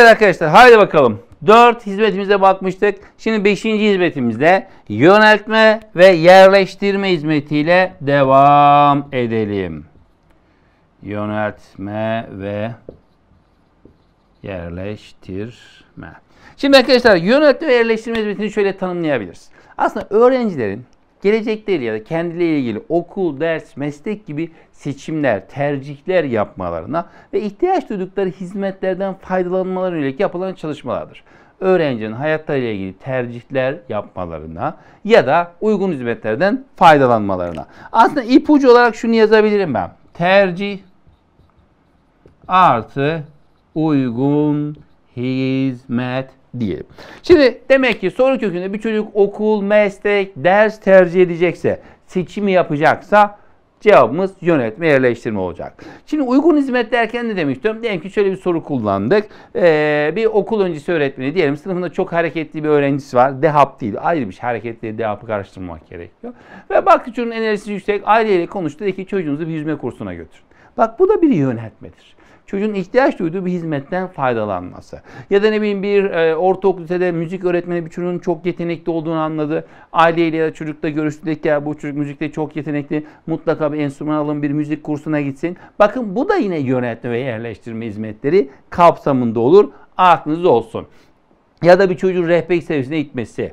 arkadaşlar haydi bakalım. 4 hizmetimize bakmıştık. Şimdi 5. hizmetimizde yöneltme ve yerleştirme hizmetiyle devam edelim. Yöneltme ve yerleştirme. Şimdi arkadaşlar yöneltme ve yerleştirme hizmetini şöyle tanımlayabiliriz. Aslında öğrencilerin gelecekleriyle ya da kendileriyle ilgili okul, ders, meslek gibi seçimler, tercihler yapmalarına ve ihtiyaç duydukları hizmetlerden faydalanmalarına yönelik yapılan çalışmalardır. Öğrencinin hayatlarıyla ilgili tercihler yapmalarına ya da uygun hizmetlerden faydalanmalarına. Aslında ipucu olarak şunu yazabilirim ben. Tercih artı uygun hizmet diyelim. Şimdi demek ki soru kökünde bir çocuk okul, meslek, ders tercih edecekse, seçimi yapacaksa cevabımız yönetme, yerleştirme olacak. Şimdi uygun hizmet derken ne demiştim? Diyelim ki şöyle bir soru kullandık. Bir okul öncesi öğretmeni diyelim sınıfında çok hareketli bir öğrencisi var. DEHAP değil. Ayrı bir şey. Hareketli DEHAP'ı karıştırmak gerekiyor. Ve bak çocuğun enerjisi yüksek. Aileyle konuştu. Dedi ki çocuğunuzu bir yüzme kursuna götürün. Bak bu da bir yönetmedir. Çocuğun ihtiyaç duyduğu bir hizmetten faydalanması. Ya da ne bileyim bir ortaokul lisede müzik öğretmeni bir çocuğun çok yetenekli olduğunu anladı. Aileyle ya da çocukla görüştük ya bu çocuk müzikte çok yetenekli. Mutlaka bir enstrüman alın, bir müzik kursuna gitsin. Bakın bu da yine yönetme ve yerleştirme hizmetleri kapsamında olur. Aklınızda olsun. Ya da bir çocuğun rehberlik seviyesine gitmesi.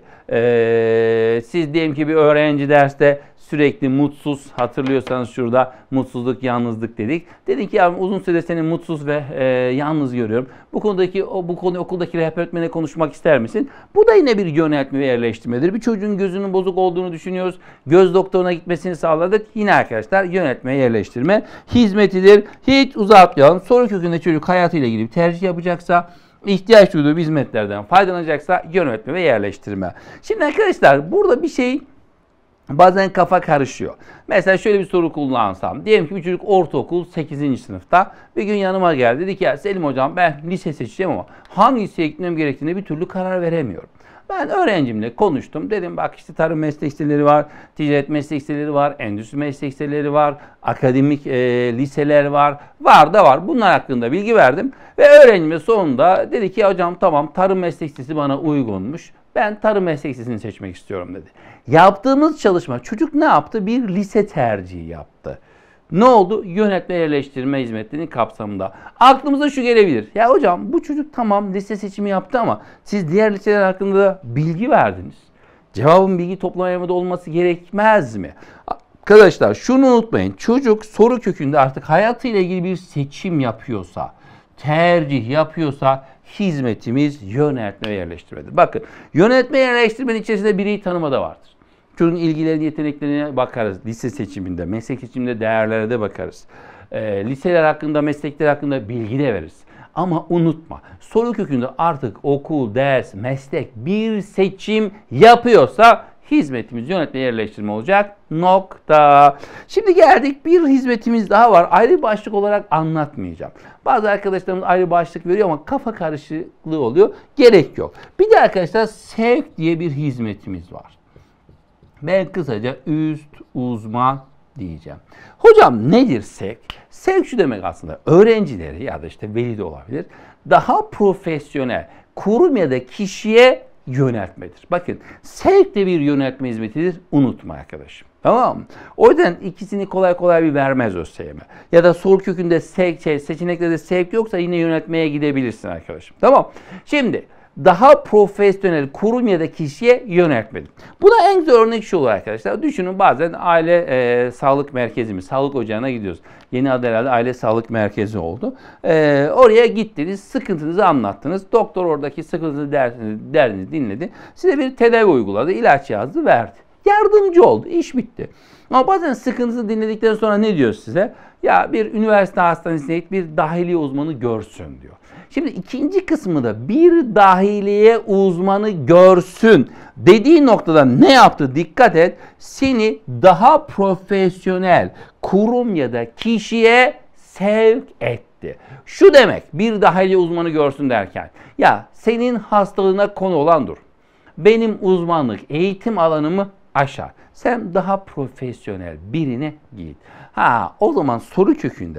Siz diyelim ki bir öğrenci derste sürekli mutsuz, hatırlıyorsanız şurada mutsuzluk, yalnızlık dedik. Dedik ki ya uzun süre seni mutsuz ve yalnız görüyorum. Bu konuyu okuldaki rehber öğretmenle konuşmak ister misin? Bu da yine bir yöneltme ve yerleştirmedir. Bir çocuğun gözünün bozuk olduğunu düşünüyoruz. Göz doktoruna gitmesini sağladık. Yine arkadaşlar yöneltme, yerleştirme hizmetidir. Hiç uzatmayalım. Soru kökünde çocuk hayatıyla ilgili bir tercih yapacaksa, ihtiyaç duyduğu hizmetlerden faydalanacaksa yönetme ve yerleştirme. Şimdi arkadaşlar burada bir şey bazen kafa karışıyor. Mesela şöyle bir soru kullansam. Diyelim ki bir çocuk ortaokul 8. sınıfta bir gün yanıma geldi. Dedi ki ya Selim hocam ben lise seçeceğim ama hangi liseye gitmem gerektiğine bir türlü karar veremiyorum. Ben öğrencimle konuştum. Dedim bak işte tarım meslek liseleri var, ticaret meslek liseleri var, endüstri meslek liseleri var, akademik liseler var. Var da var. Bunlar hakkında bilgi verdim. Ve öğrencime sonunda dedi ki hocam tamam tarım meslek lisesi bana uygunmuş. Ben tarım meslek lisesini seçmek istiyorum dedi. Yaptığımız çalışma çocuk ne yaptı? Bir lise tercihi yaptı. Ne oldu? Yönetme yerleştirme hizmetlerinin kapsamında. Aklımıza şu gelebilir. Ya hocam bu çocuk tamam lise seçimi yaptı ama siz diğer liseler hakkında da bilgi verdiniz. Cevabın bilgi toplamaya da olması gerekmez mi? Arkadaşlar şunu unutmayın. Çocuk soru kökünde artık hayatıyla ilgili bir seçim yapıyorsa, tercih yapıyorsa hizmetimiz yönetme ve yerleştirmedir. Bakın yönetme yerleştirmenin içerisinde bireyi tanıma da vardır. Çocuğun ilgilerine, yeteneklerine bakarız. Lise seçiminde, meslek seçiminde değerlere de bakarız. Liseler hakkında, meslekler hakkında bilgi de veririz. Ama unutma, soru kökünde artık okul, ders, meslek bir seçim yapıyorsa hizmetimiz yönetme yerleştirme olacak. Nokta. Şimdi geldik bir hizmetimiz daha var. Ayrı başlık olarak anlatmayacağım. Bazı arkadaşlarımız ayrı başlık veriyor ama kafa karışıklığı oluyor. Gerek yok. Bir de arkadaşlar sevk diye bir hizmetimiz var. Ben kısaca üst uzman diyeceğim. Hocam nedir sevk? Sevk şu demek aslında öğrencileri ya da işte veli de olabilir. Daha profesyonel kurum ya da kişiye yöneltmedir. Bakın sevk de bir yöneltme hizmetidir. Unutma arkadaşım. Tamam mı? O yüzden ikisini kolay kolay bir vermez ÖSYM. Ya da soru kökünde sevk, seçeneklerde sevk yoksa yine yöneltmeye gidebilirsin arkadaşım. Tamam. Şimdi daha profesyonel kurum ya da kişiye yöneltmedir. Buna en güzel örnek şu olur arkadaşlar. Düşünün bazen aile sağlık merkezi mi, sağlık ocağına gidiyoruz. Yeni adı herhalde aile sağlık merkezi oldu. Oraya gittiniz, sıkıntınızı anlattınız. Doktor oradaki sıkıntınızı, derdinizi dinledi. Size bir tedavi uyguladı, ilaç yazdı, verdi. Yardımcı oldu, iş bitti. Ama bazen sıkıntısını dinledikten sonra ne diyor size? Ya bir üniversite hastanesine git, bir dahiliye uzmanı görsün diyor. Şimdi ikinci kısmı da bir dahiliye uzmanı görsün dediği noktada ne yaptı? Dikkat et. Seni daha profesyonel kurum ya da kişiye sevk etti. Şu demek bir dahiliye uzmanı görsün derken ya senin hastalığına konu olan dur. Benim uzmanlık eğitim alanımı aşar. Sen daha profesyonel birine git. O zaman soru kökünde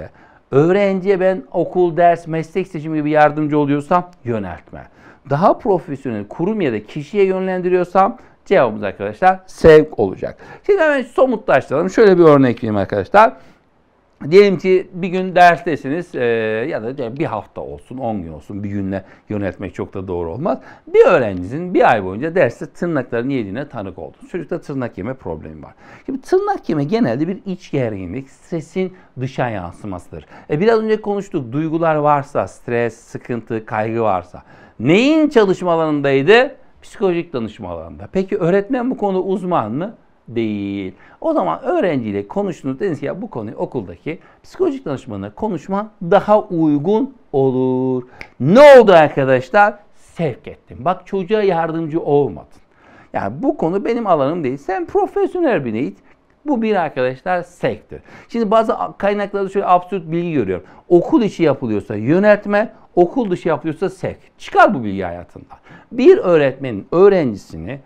Öğrenciye ben okul, ders, meslek seçimi gibi yardımcı oluyorsam yöneltme. Daha profesyonel kurum ya da kişiye yönlendiriyorsam cevabımız arkadaşlar sevk olacak. Şimdi hemen somutlaştıralım. Şöyle bir örnek vereyim arkadaşlar. Diyelim ki bir gün derstesiniz ya da bir hafta olsun, 10 gün olsun, bir günle yönetmek çok da doğru olmaz. Bir öğrencinizin bir ay boyunca derste tırnaklarını yediğine tanık oldunuz. Çocukta tırnak yeme problemi var. Şimdi tırnak yeme genelde bir iç gerginlik, stresin dışa yansımasıdır. Biraz önce konuştuk, duygular varsa, stres, sıkıntı, kaygı varsa. Neyin çalışma alanındaydı? Psikolojik danışma alanında. Peki öğretmen bu konuda uzman mı? Değil. O zaman öğrenciyle konuştunuz, dediniz ki ya bu konuyu okuldaki psikolojik danışmanla konuşma daha uygun olur. Ne oldu arkadaşlar? Sevk ettim. Bak çocuğa yardımcı olmadın. Yani bu konu benim alanım değil. Sen profesyonel bir eğit. Bu bir arkadaşlar sevktir. Şimdi bazı kaynaklarda şöyle absürt bilgi görüyorum. Okul içi yapılıyorsa yöneltme, okul dışı yapılıyorsa sevk. Çıkar bu bilgi hayatında. Bir öğretmenin öğrencisini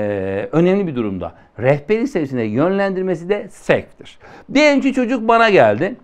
önemli bir durumda rehberlik seviyesine yönlendirmesi de sevktir. Diyelim ki çocuk bana geldi.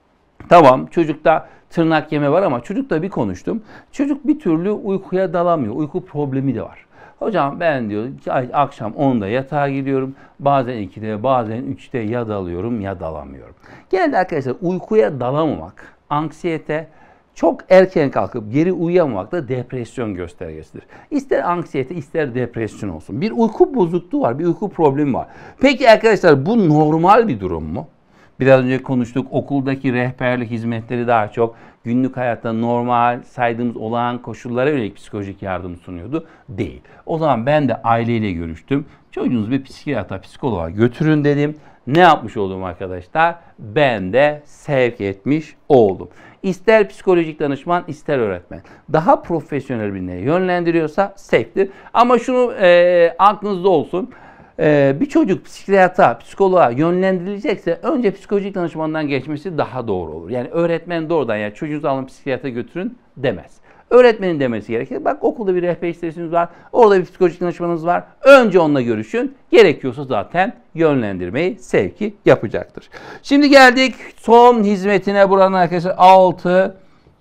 Tamam, çocukta tırnak yeme var ama çocukla bir konuştum. Çocuk bir türlü uykuya dalamıyor. Uyku problemi de var. Hocam ben diyor akşam 10'da yatağa gidiyorum. Bazen 2'de bazen 3'te ya dalıyorum ya dalamıyorum. Genelde arkadaşlar uykuya dalamamak, anksiyete, çok erken kalkıp geri uyuyamamak da depresyon göstergesidir. İster anksiyete ister depresyon olsun. Bir uyku bozukluğu var, bir uyku problemi var. Peki arkadaşlar bu normal bir durum mu? Biraz önce konuştuk, okuldaki rehberlik hizmetleri daha çok günlük hayatta normal saydığımız olağan koşullara yönelik psikolojik yardım sunuyordu. Değil. O zaman ben de aileyle görüştüm. Çocuğunuzu bir psikiyatra, psikoloğa götürün dedim. Ne yapmış oldum arkadaşlar? Ben de sevk etmiş oldum. İster psikolojik danışman, ister öğretmen. Daha profesyonel birine yönlendiriyorsa sevktir. Ama şunu aklınızda olsun. Bir çocuk psikiyatra, psikoloğa yönlendirilecekse önce psikolojik danışmandan geçmesi daha doğru olur. Yani öğretmen doğrudan ya çocuğunuzu alın psikiyatra götürün demez. Öğretmenin demesi gerekir. Bak okulda bir rehber istasyonunuz var, orada bir psikolojik danışmanınız var. Önce onunla görüşün. Gerekiyorsa zaten yönlendirmeyi, sevki yapacaktır. Şimdi geldik son hizmetine buranın arkadaşlar 6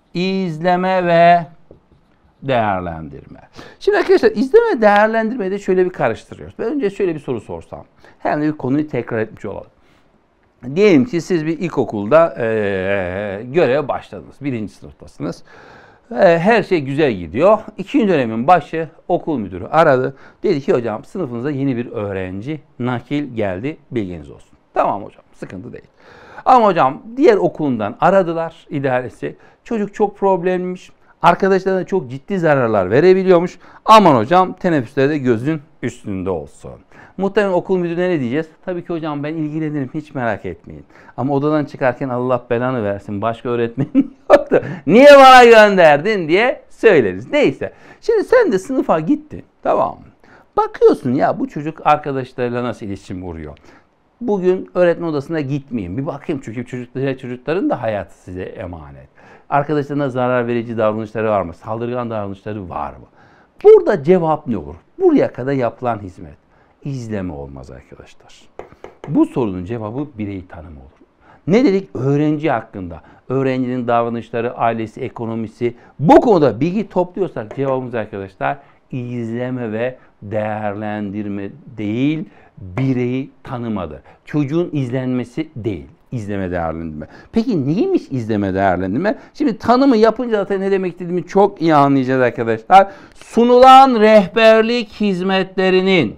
izleme ve değerlendirme. Şimdi arkadaşlar izleme değerlendirmeyi de şöyle bir karıştırıyoruz. Ben önce şöyle bir soru sorsam. Hem de bir konuyu tekrar etmiş olalım. Diyelim ki siz bir ilkokulda göreve başladınız. 1. sınıftasınız. Her şey güzel gidiyor. 2. dönemin başı okul müdürü aradı. Dedi ki hocam sınıfınıza yeni bir öğrenci nakil geldi. Bilginiz olsun. Tamam hocam sıkıntı değil. Ama hocam diğer okulundan aradılar idaresi. Çocuk çok problemliymiş. Arkadaşlarına çok ciddi zararlar verebiliyormuş. Aman hocam teneffüslerde gözün üstünde olsun. Muhtemelen okul müdürüne ne diyeceğiz? Tabii ki hocam ben ilgilenirim hiç merak etmeyin. Ama odadan çıkarken Allah belanı versin başka öğretmenin yoktu. Niye bana gönderdin diye söyleriz. Neyse. Şimdi sen de sınıfa gittin. Tamam mı? Bakıyorsun ya bu çocuk arkadaşlarıyla nasıl iletişim kuruyor. Bugün öğretmen odasına gitmeyin. Bir bakayım çünkü çocukların da hayatı size emanet. Arkadaşlarına zarar verici davranışları var mı? Saldırgan davranışları var mı? Burada cevap ne olur? Buraya kadar yapılan hizmet. İzleme olmaz arkadaşlar. Bu sorunun cevabı birey tanımı olur. Ne dedik? Öğrenci hakkında. Öğrencinin davranışları, ailesi, ekonomisi. Bu konuda bilgi topluyorsak cevabımız arkadaşlar izleme ve değerlendirme değil, bireyi tanımadır. Çocuğun izlenmesi değil. İzleme değerlendirme. Peki neymiş izleme değerlendirme? Şimdi tanımı yapınca zaten ne demek istediğimi çok iyi anlayacağız arkadaşlar. Sunulan rehberlik hizmetlerinin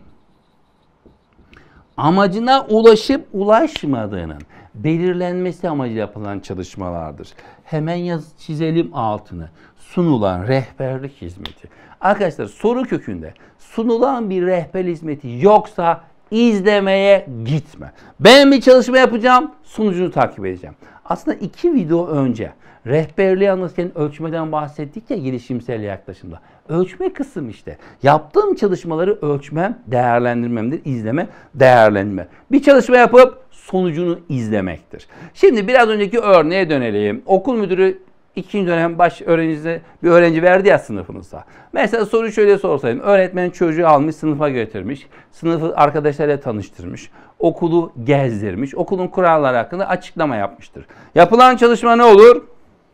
amacına ulaşıp ulaşmadığının belirlenmesi amacıyla yapılan çalışmalardır. Hemen çizelim altını. Sunulan rehberlik hizmeti. Arkadaşlar soru kökünde sunulan bir rehber hizmeti yoksa izlemeye gitme. Ben bir çalışma yapacağım, sonucunu takip edeceğim. Aslında 2 video önce rehberliği anlatırken ölçmeden bahsettik ya gelişimsel yaklaşımda. Ölçme kısım işte. Yaptığım çalışmaları ölçmem, değerlendirmemdir. İzleme, değerlendirme. Bir çalışma yapıp sonucunu izlemektir. Şimdi biraz önceki örneğe dönelim. Okul müdürü İkinci dönem baş öğrencisi bir öğrenci verdi ya sınıfınıza. Mesela soruyu şöyle sorsaydım. Öğretmen çocuğu almış, sınıfa götürmüş. Sınıfı arkadaşlarıyla tanıştırmış. Okulu gezdirmiş. Okulun kuralları hakkında açıklama yapmıştır. Yapılan çalışma ne olur?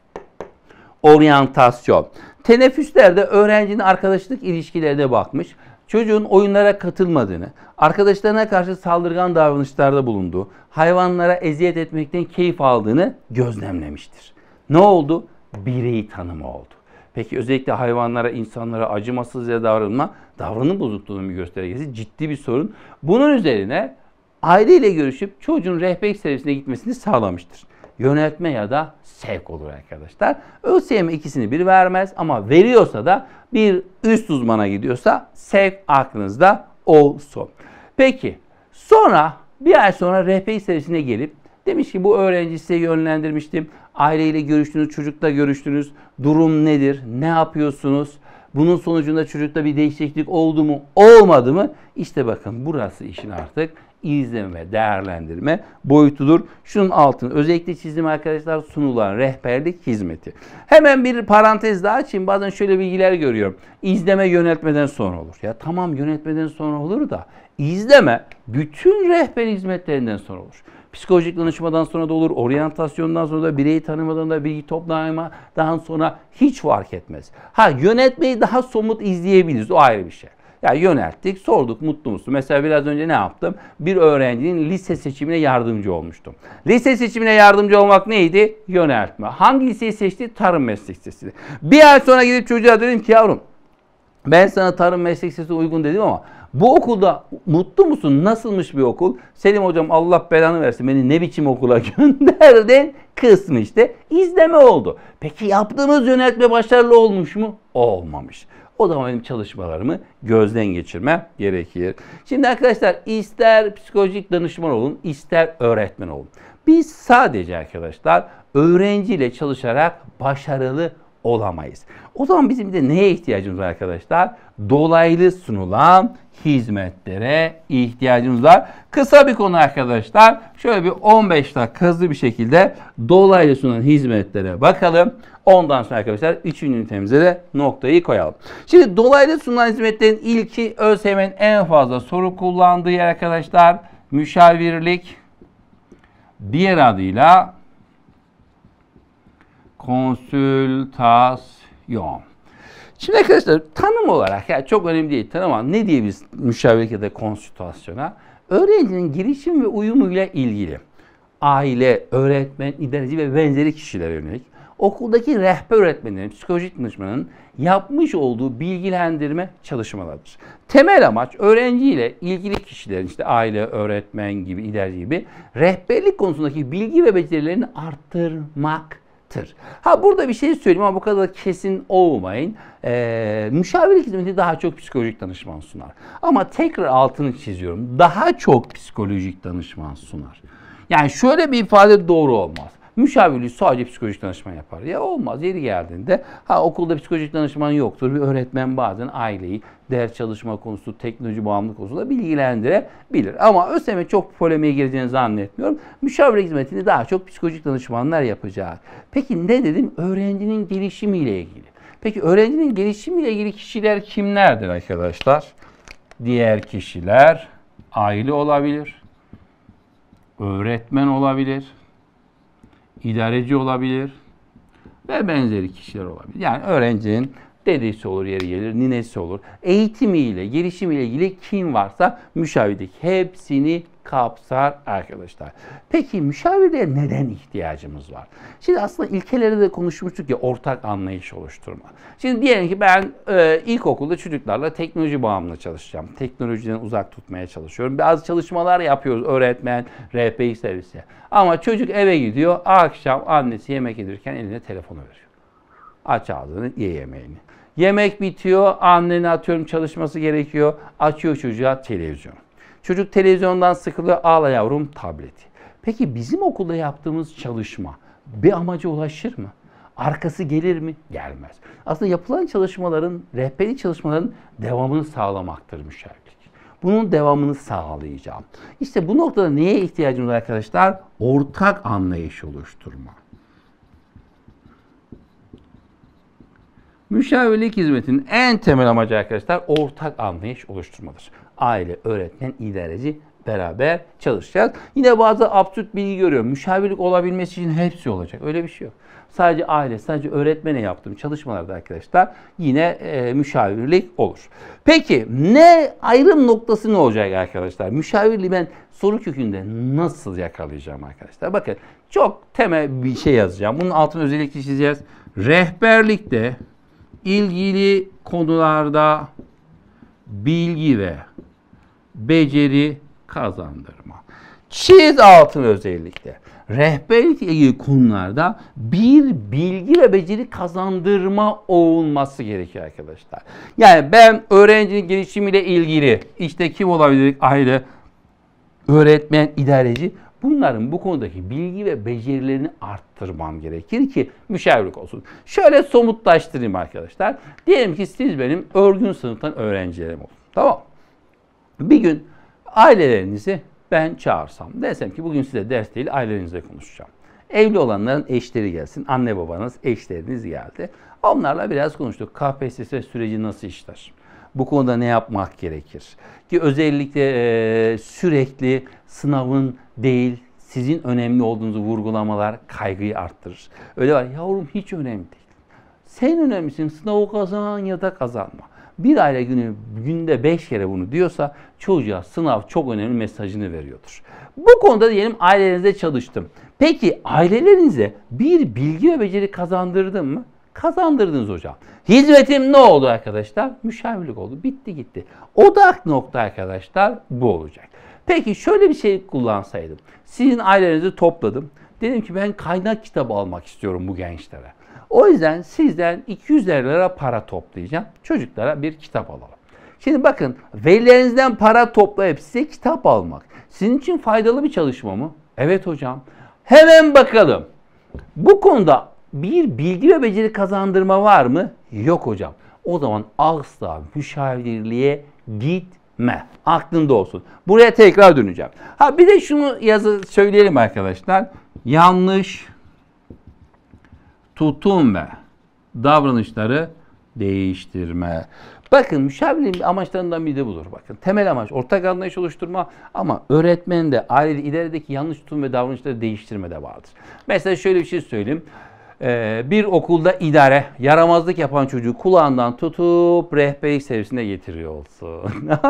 Oryantasyon. Teneffüslerde öğrencinin arkadaşlık ilişkilerine bakmış. Çocuğun oyunlara katılmadığını, arkadaşlarına karşı saldırgan davranışlarda bulunduğu, hayvanlara eziyet etmekten keyif aldığını gözlemlemiştir. Ne oldu? Birey tanımı oldu. Peki özellikle hayvanlara, insanlara acımasızca davranım bozukluğunun bir göstergesi, ciddi bir sorun. Bunun üzerine aileyle görüşüp çocuğun rehberlik servisine gitmesini sağlamıştır. Yöneltme ya da sevk olur arkadaşlar. ÖSYM ikisini bir vermez ama veriyorsa da bir üst uzmana gidiyorsa sevk aklınızda olsun. Peki sonra bir ay sonra rehberlik servisine gelip demiş ki bu öğrenci size yönlendirmiştim. Aileyle görüştünüz, çocukla görüştünüz. Durum nedir? Ne yapıyorsunuz? Bunun sonucunda çocukta bir değişiklik oldu mu, olmadı mı? İşte bakın burası işin artık izleme ve değerlendirme boyutudur. Şunun altını özellikle çizdim arkadaşlar, sunulan rehberlik hizmeti. Hemen bir parantez daha açayım. Bazen şöyle bilgiler görüyorum. İzleme yöneltmeden sonra olur. Ya tamam yöneltmeden sonra olur da izleme bütün rehber hizmetlerinden sonra olur. Psikolojik danışmadan sonra da olur, oryantasyondan sonra da, bireyi tanımadan da, bilgi toplamadan sonra hiç fark etmez. Yönetmeyi daha somut izleyebiliriz. O ayrı bir şey. Ya yönelttik, sorduk mutlu musun? Mesela biraz önce ne yaptım? Bir öğrencinin lise seçimine yardımcı olmuştum. Lise seçimine yardımcı olmak neydi? Yöneltme. Hangi liseyi seçti? Tarım Meslek Lisesi. Bir ay sonra gidip çocuğa dedim ki yavrum ben sana Tarım Meslek Lisesi uygun dedim ama bu okulda mutlu musun? Nasılmış bir okul? Selim hocam Allah belanı versin beni ne biçim okula gönderdin? Kısmı işte izleme oldu. Peki yaptığımız yöneltme başarılı olmuş mu? Olmamış. O zaman benim çalışmalarımı gözden geçirmem gerekir. Şimdi arkadaşlar ister psikolojik danışman olun, ister öğretmen olun. Biz sadece arkadaşlar öğrenciyle çalışarak başarılı olamayız. O zaman bizim de neye ihtiyacımız var arkadaşlar? Dolaylı sunulan hizmetlere ihtiyacımız var. Kısa bir konu arkadaşlar. Şöyle bir 15 dakika hızlı bir şekilde dolaylı sunulan hizmetlere bakalım. Ondan sonra arkadaşlar 3. ünitemize de noktayı koyalım. Şimdi dolaylı sunulan hizmetlerin ilki ÖSYM'nin en fazla soru kullandığı yer arkadaşlar. Müşavirlik, diğer adıyla konsültasyon. Şimdi arkadaşlar tanım olarak yani çok önemli değil tanım ama ne diyebiliriz müşavirlik ya da konsültasyona? Öğrencinin gelişim ve uyumuyla ilgili aile, öğretmen, idareci ve benzeri kişilere yönelik okuldaki rehber öğretmenlerin, psikolojik danışmanın yapmış olduğu bilgilendirme çalışmalarıdır. Temel amaç öğrenciyle ilgili kişilerin işte aile, öğretmen gibi, idareci gibi rehberlik konusundaki bilgi ve becerilerini arttırmaktır. Burada bir şey söyleyeyim ama bu kadar kesin olmayın. Müşavirlik hizmeti daha çok psikolojik danışman sunar. Ama tekrar altını çiziyorum. Daha çok psikolojik danışman sunar. Yani şöyle bir ifade doğru olmaz. Müşavirliği sadece psikolojik danışman yapar. Ya olmaz. Yeri geldiğinde okulda psikolojik danışman yoktur. Bir öğretmen bazen aileyi ders çalışma konusu, teknoloji bağımlılık konusunda bilgilendirebilir. Ama ÖSYM çok polemiğe gireceğini zannetmiyorum. Müşavirlik hizmetini daha çok psikolojik danışmanlar yapacak. Peki ne dedim? Öğrencinin gelişimiyle ilgili. Peki öğrencinin gelişimiyle ilgili kişiler kimlerdir arkadaşlar? Diğer kişiler aile olabilir, öğretmen olabilir, idareci olabilir ve benzeri kişiler olabilir. Yani öğrencinin dedesi olur, yeri gelir, ninesi olur. Eğitimiyle, gelişimiyle ilgili kim varsa müşavirlik hepsini kapsar arkadaşlar. Peki müşavirliğe neden ihtiyacımız var? Şimdi aslında ilkeleri de konuşmuştuk ya, ortak anlayış oluşturma. Şimdi diyelim ki ben ilkokulda çocuklarla teknoloji bağımlı çalışacağım. Teknolojiden uzak tutmaya çalışıyorum. Bazı çalışmalar yapıyoruz öğretmen, rehberlik servisi. Ama çocuk eve gidiyor, akşam annesi yemek yedirken eline telefonu veriyor. Aç ağzını, ye yemeğini. Yemek bitiyor, annenin atıyorum çalışması gerekiyor. Açıyor çocuğa televizyon. Çocuk televizyondan sıkılıyor, ağla yavrum tableti. Peki bizim okulda yaptığımız çalışma bir amaca ulaşır mı? Arkası gelir mi? Gelmez. Aslında yapılan çalışmaların, rehberlik çalışmaların devamını sağlamaktır müşavirlik. Bunun devamını sağlayacağım. İşte bu noktada neye ihtiyacımız var arkadaşlar? Ortak anlayış oluşturma. Müşavirlik hizmetinin en temel amacı arkadaşlar ortak anlayış oluşturmadır. Aile, öğretmen, idareci beraber çalışacağız. Yine bazı absürt bilgi görüyorum. Müşavirlik olabilmesi için hepsi olacak. Öyle bir şey yok. Sadece aile, sadece öğretmene yaptığım çalışmalarda arkadaşlar yine müşavirlik olur. Peki ne ayrım noktası ne olacak arkadaşlar? Müşavirliği ben soru kökünde nasıl yakalayacağım arkadaşlar? Bakın çok temel bir şey yazacağım. Bunun altını özellikle çizeceğiz. Rehberlikte ilgili konularda bilgi ve beceri kazandırma. Çiz altını özellikle. Rehberlikle ilgili konularda bir bilgi ve beceri kazandırma olması gerekiyor arkadaşlar. Yani ben öğrencinin gelişimiyle ilgili işte kim olabilir? Aile, öğretmen, idareci. Bunların bu konudaki bilgi ve becerilerini arttırmam gerekir ki müşavirlik olsun. Şöyle somutlaştırayım arkadaşlar. Diyelim ki siz benim örgün sınıftan öğrencilerim olun. Tamam. Bir gün ailelerinizi ben çağırsam. Desem ki bugün size ders değil ailenizle konuşacağım. Evli olanların eşleri gelsin. Anne babanız, eşleriniz geldi. Onlarla biraz konuştuk. KPSS süreci nasıl işler? Bu konuda ne yapmak gerekir? Ki özellikle sürekli sınavın değil, sizin önemli olduğunuzu vurgulamalar kaygıyı arttırır. Öyle var, yavrum hiç önemli değil. Sen önemlisin, sınavı kazan ya da kazanma. Bir aile günde 5 kere bunu diyorsa çocuğa sınav çok önemli mesajını veriyordur. Bu konuda diyelim ailenizde çalıştım. Peki ailelerinize bir bilgi ve beceri kazandırdın mı? Kazandırdınız hocam. Hizmetim ne oldu arkadaşlar? Müşavirlik oldu. Bitti gitti. Odak nokta arkadaşlar bu olacak. Peki şöyle bir şey kullansaydım. Sizin ailenizi topladım. Dedim ki ben kaynak kitabı almak istiyorum bu gençlere. O yüzden sizden 200 lira para toplayacağım. Çocuklara bir kitap alalım. Şimdi bakın velilerinizden para toplayıp size kitap almak sizin için faydalı bir çalışma mı? Evet hocam. Hemen bakalım. Bu konuda bir bilgi ve beceri kazandırma var mı? Yok hocam. O zaman asla müşavirliğe gitme. Aklında olsun. Buraya tekrar döneceğim. Bir de şunu söyleyelim arkadaşlar. Yanlış tutum ve davranışları değiştirme. Bakın müşavirliğin amaçlarından biri de budur. Bakın temel amaç ortak anlayış oluşturma ama öğretmende, ailede, idaredeki yanlış tutum ve davranışları değiştirme de vardır. Mesela şöyle bir şey söyleyeyim. Bir okulda idare yaramazlık yapan çocuğu kulağından tutup rehberlik seviyesine getiriyor olsun.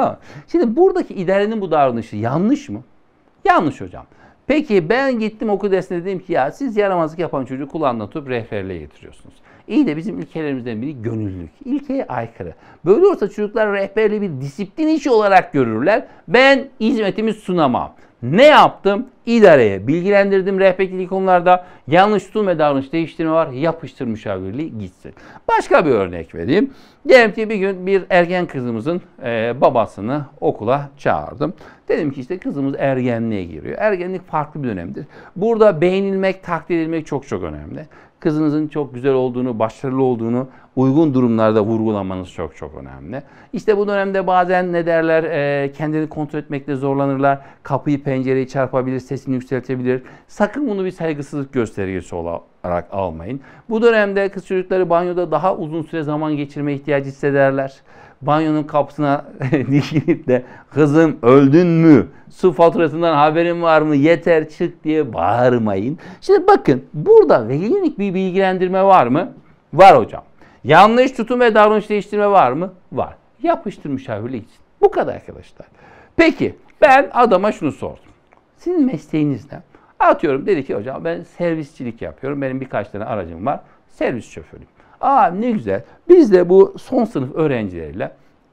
Şimdi buradaki idarenin bu davranışı yanlış mı? Yanlış hocam. Peki ben gittim okul dersine dedim ki ya siz yaramazlık yapan çocuğu kulağından tutup rehberliğe getiriyorsunuz. İyi de bizim ilkelerimizden biri gönüllülük. İlkeye aykırı. Böyle olursa çocuklar rehberliği bir disiplin işi olarak görürler. Ben hizmetimi sunamam. Ne yaptım? İdareye bilgilendirdim rehberlik konularda. Yanlış tutum ve davranış değiştirme var. Yapıştır müşavirliği gitsin. Başka bir örnek vereyim. Diyelim ki bir gün bir ergen kızımızın babasını okula çağırdım. Dedim ki işte kızımız ergenliğe giriyor. Ergenlik farklı bir dönemdir. Burada beğenilmek, takdir edilmek çok çok önemli. Kızınızın çok güzel olduğunu, başarılı olduğunu uygun durumlarda vurgulamanız çok çok önemli. İşte bu dönemde bazen ne derler kendini kontrol etmekte zorlanırlar. Kapıyı pencereyi çarpabilir, sesini yükseltebilir. Sakın bunu bir saygısızlık göstergesi olarak almayın. Bu dönemde kız çocukları banyoda daha uzun süre zaman geçirme ihtiyacı hissederler. Banyonun kapısına dikilip de kızım öldün mü? Su faturasından haberin var mı? Yeter çık diye bağırmayın. Şimdi bakın burada velilik bir bilgilendirme var mı? Var hocam. Yanlış tutum ve davranış değiştirme var mı? Var. Yapıştır müşavirlik için. Bu kadar arkadaşlar. Peki ben adama şunu sordum. Sizin mesleğiniz ne? Atıyorum dedi ki hocam ben servisçilik yapıyorum. Benim birkaç tane aracım var. Servis şoförüyüm. Ne güzel. Biz de bu son sınıf öğrencileriyle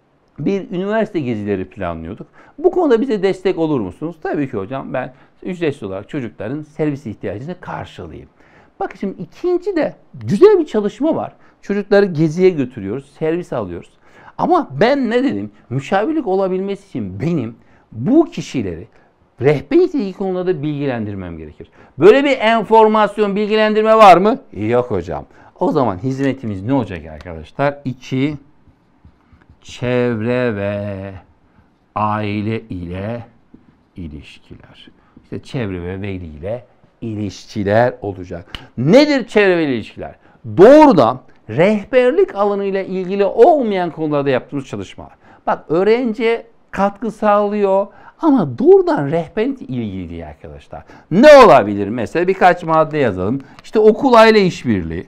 bir üniversite gezileri planlıyorduk. Bu konuda bize destek olur musunuz? Tabii ki hocam ben ücretsiz olarak çocukların servis ihtiyacını karşılayayım. Bakın şimdi ikinci de güzel bir çalışma var. Çocukları geziye götürüyoruz, servis alıyoruz. Ama ben ne dedim? Müşavirlik olabilmesi için benim bu kişileri rehberlikle ilgili konularda bilgilendirmem gerekir. Böyle bir enformasyon, bilgilendirme var mı? Yok hocam. O zaman hizmetimiz ne olacak arkadaşlar? 2. Çevre ve aile ile ilişkiler. İşte çevre ve veli ile ilişkiler olacak. Nedir çevre ve ilişkiler? Doğrudan rehberlik alanıyla ilgili olmayan konularda yaptığımız çalışmalar. Bak öğrenciye katkı sağlıyor ama doğrudan rehberlikle ilgili değil arkadaşlar. Ne olabilir? Mesela birkaç madde yazalım. İşte okul aile işbirliği.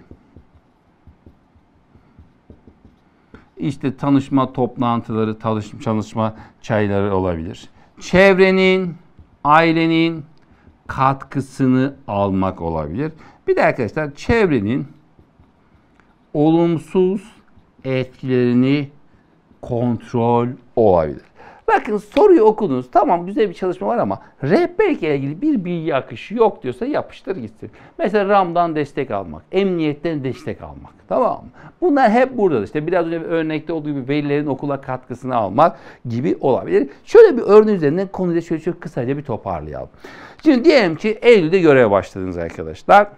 İşte tanışma toplantıları, çalışma çayları olabilir. Çevrenin, ailenin katkısını almak olabilir. Bir de arkadaşlar çevrenin olumsuz etkilerini kontrol olabilir. Bakın soruyu okudunuz. Tamam güzel bir çalışma var ama rehberlikle ilgili bir bilgi akışı yok diyorsa yapıştır gitsin. Mesela RAM'dan destek almak, emniyetten destek almak. Tamam mı? Bunlar hep burada. İşte biraz önce bir örnekte olduğu gibi velilerin okula katkısını almak gibi olabilir. Şöyle bir örneğin üzerinden konuyu şöyle çok kısaca bir toparlayalım. Şimdi diyelim ki Eylül'de göreve başladınız arkadaşlar.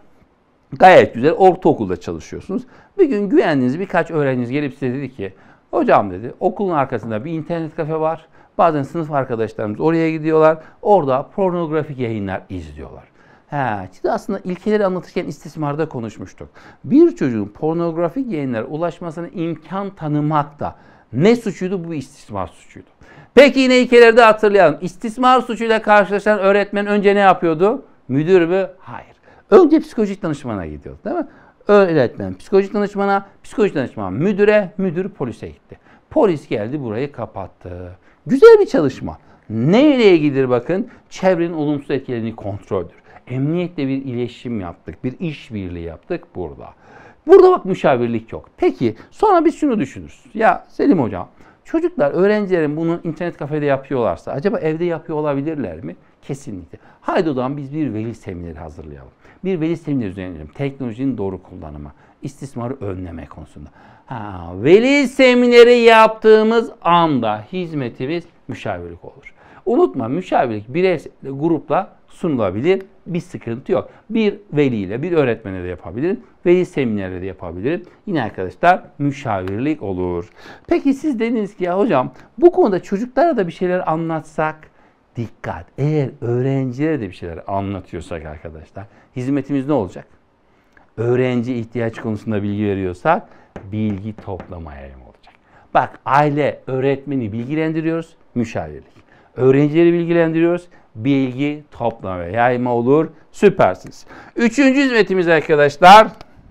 Gayet güzel ortaokulda çalışıyorsunuz. Bir gün güvendiğiniz birkaç öğrenciniz gelip size dedi ki hocam dedi okulun arkasında bir internet kafe var. Bazen sınıf arkadaşlarımız oraya gidiyorlar. Orada pornografik yayınlar izliyorlar. Şimdi aslında ilkeleri anlatırken istismarda konuşmuştuk. Bir çocuğun pornografik yayınlara ulaşmasına imkan tanımak da ne suçuydu? Bu istismar suçuydu. Peki yine ilkeleri de hatırlayalım. İstismar suçuyla karşılaşan öğretmen önce ne yapıyordu? Müdür mü? Hayır. Önce psikolojik danışmana gidiyordu değil mi? Öğretmen psikolojik danışmana, psikolojik danışman müdüre, müdür polise gitti. Polis geldi burayı kapattı. Güzel bir çalışma. Neyle ilgilidir bakın? Çevrenin olumsuz etkilerini kontroldür. Emniyetle bir iletişim yaptık, bir işbirliği yaptık burada. Burada bak müşavirlik yok. Peki sonra biz şunu düşünürüz. Ya Selim hocam, çocuklar, öğrencilerin bunu internet kafede yapıyorlarsa acaba evde yapıyor olabilirler mi? Kesinlikle. Haydi o zaman biz bir veli semineri hazırlayalım. Bir veli semineri düzenleyelim. Teknolojinin doğru kullanımı, istismarı önleme konusunda. Veli semineri yaptığımız anda hizmetimiz müşavirlik olur. Unutma müşavirlik bireysel grupla sunulabilir. Bir sıkıntı yok. Bir veliyle, bir öğretmenle de yapabilirim. Veli seminerleri de yapabilirim. Yine arkadaşlar müşavirlik olur. Peki siz dediniz ki ya hocam bu konuda çocuklara da bir şeyler anlatsak. Dikkat! Eğer öğrencilere de bir şeyler anlatıyorsak arkadaşlar hizmetimiz ne olacak? Öğrenci ihtiyaç konusunda bilgi veriyorsak bilgi toplamaya olacak. Bak aile, öğretmeni bilgilendiriyoruz, müşavirlik. Öğrencileri bilgilendiriyoruz, bilgi toplama ve yayma olur. Süpersiniz. Üçüncü hizmetimiz arkadaşlar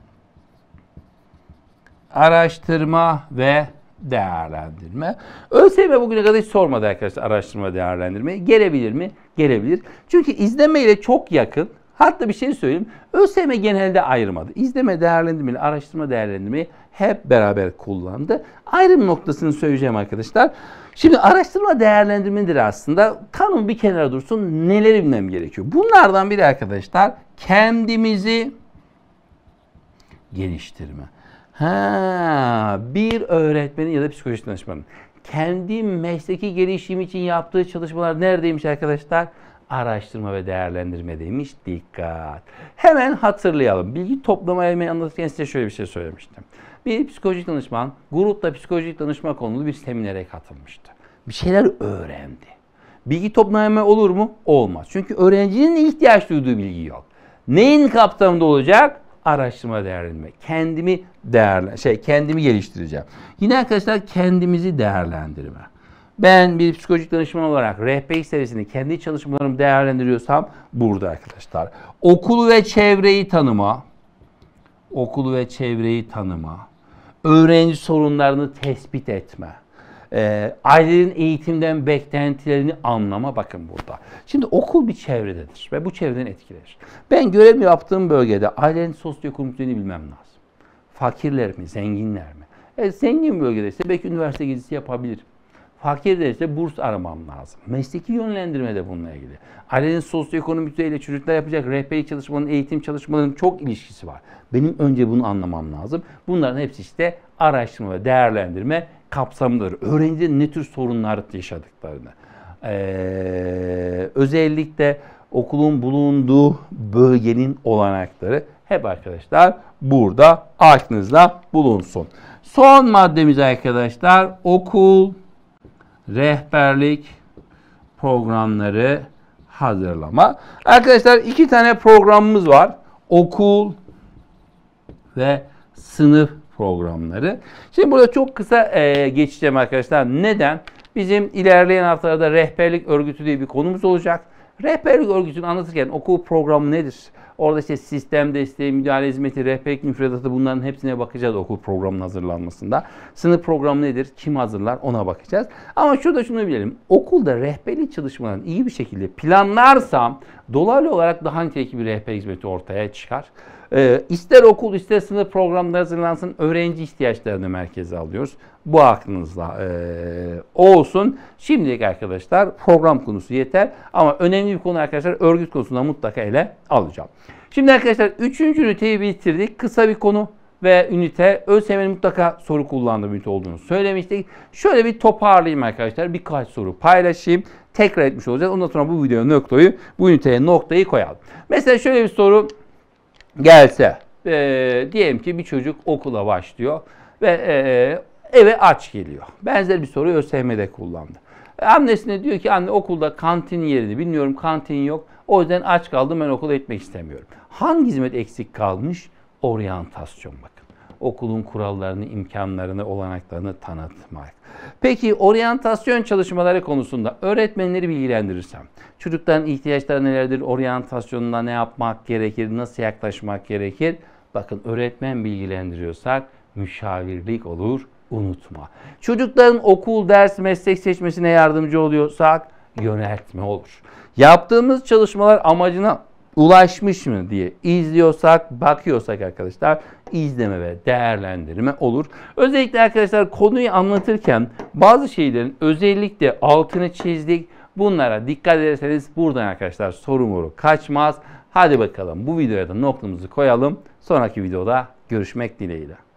araştırma ve değerlendirme. ÖSYM bugüne kadar hiç sormadı arkadaşlar araştırma değerlendirmeyi. Gelebilir mi? Gelebilir. Çünkü izleme ile çok yakın. Hatta bir şey söyleyeyim. ÖSYM genelde ayırmadı. İzleme değerlendirme ile araştırma değerlendirmeyi hep beraber kullandı. Ayrım noktasını söyleyeceğim arkadaşlar. Şimdi araştırma değerlendirmedir aslında. Tanım bir kenara dursun. Neleri bilmem gerekiyor? Bunlardan biri arkadaşlar kendimizi geliştirme. Bir öğretmenin ya da psikolojik danışmanın kendi mesleki gelişim için yaptığı çalışmalar neredeymiş arkadaşlar? Araştırma ve değerlendirmedeymiş. Dikkat. Hemen hatırlayalım. Bilgi toplama eğilmeyi anlatırken size şöyle bir şey söylemiştim. Bir psikolojik danışman grupta psikolojik danışma konulu bir seminere katılmıştı. Bir şeyler öğrendi. Bilgi toplama olur mu? Olmaz. Çünkü öğrencinin ihtiyaç duyduğu bilgi yok. Neyin kapsamında olacak? Araştırma değerlendirme. Kendimi geliştireceğim. Yine arkadaşlar kendimizi değerlendirme. Ben bir psikolojik danışman olarak rehberlik seviyesinde kendi çalışmalarımı değerlendiriyorsam burada arkadaşlar. Okulu ve çevreyi tanıma. Okulu ve çevreyi tanıma. Öğrenci sorunlarını tespit etme. Ailelerin eğitimden beklentilerini anlama bakın burada. Şimdi okul bir çevrededir ve bu çevreden etkilenir. Ben görev yaptığım bölgede ailenin sosyoekonomik düzeyini bilmem lazım. Fakirler mi, zenginler mi? Zengin bölgedeyse belki üniversite gezisi yapabilirim. Fakirlerse burs aramam lazım. Mesleki yönlendirme de bununla ilgili. Ailenin sosyoekonomik düzeyiyle çocuklar yapacak rehberlik çalışmalarının, eğitim çalışmalarının çok ilişkisi var. Benim önce bunu anlamam lazım. Bunların hepsi işte araştırma ve değerlendirme kapsamındadır. Öğrencilerin ne tür sorunlar yaşadıklarını. Özellikle okulun bulunduğu bölgenin olanakları hep arkadaşlar burada aklınızda bulunsun. Son maddemiz arkadaşlar okul rehberlik programları hazırlama. Arkadaşlar 2 tane programımız var. Okul ve sınıf programları. Şimdi burada çok kısa geçeceğim arkadaşlar. Neden? Bizim ilerleyen haftalarda rehberlik örgütü diye bir konumuz olacak. Rehberlik örgütünü anlatırken okul programı nedir? Orada işte sistem desteği, müdahale hizmeti, rehberlik müfredatı, bunların hepsine bakacağız okul programının hazırlanmasında. Sınıf programı nedir? Kim hazırlar? Ona bakacağız. Ama şurada şunu bilelim. Okulda rehberlik çalışmalarını iyi bir şekilde planlarsam dolaylı olarak daha nitelikli bir rehberlik hizmeti ortaya çıkar. İster okul ister sınıf programları hazırlansın, öğrenci ihtiyaçlarını merkeze alıyoruz. Bu aklınızda olsun. Şimdilik arkadaşlar program konusu yeter. Ama önemli bir konu arkadaşlar, örgüt konusunda mutlaka ele alacağım. Şimdi arkadaşlar 3. üniteyi bitirdik. Kısa bir konu ve ünite. ÖSYM'nin mutlaka soru kullandığı bir ünite olduğunu söylemiştik. Şöyle bir toparlayayım arkadaşlar. Birkaç soru paylaşayım. Tekrar etmiş olacağız. Ondan sonra bu videoya bu üniteye noktayı koyalım. Mesela şöyle bir soru gelse. Diyelim ki bir çocuk okula başlıyor ve eve aç geliyor. Benzer bir soruyu ÖSYM'de kullandı. Annesine diyor ki anne okulda kantin yerini bilmiyorum, kantin yok. O yüzden aç kaldım, ben okula gitmek istemiyorum. Hangi hizmet eksik kalmış? Oryantasyon bakın. Okulun kurallarını, imkanlarını, olanaklarını tanıtmak. Peki oryantasyon çalışmaları konusunda öğretmenleri bilgilendirirsem, çocukların ihtiyaçları nelerdir, oryantasyonunda ne yapmak gerekir, nasıl yaklaşmak gerekir? Bakın öğretmen bilgilendiriyorsak müşavirlik olur, unutma. Çocukların okul, ders, meslek seçmesine yardımcı oluyorsak yöneltme olur. Yaptığımız çalışmalar amacına ulaşmış mı diye izliyorsak, bakıyorsak arkadaşlar izleme ve değerlendirme olur. Özellikle arkadaşlar konuyu anlatırken bazı şeylerin özellikle altını çizdik. Bunlara dikkat ederseniz buradan arkadaşlar soru kaçmaz. Hadi bakalım bu videoya da noktamızı koyalım. Sonraki videoda görüşmek dileğiyle.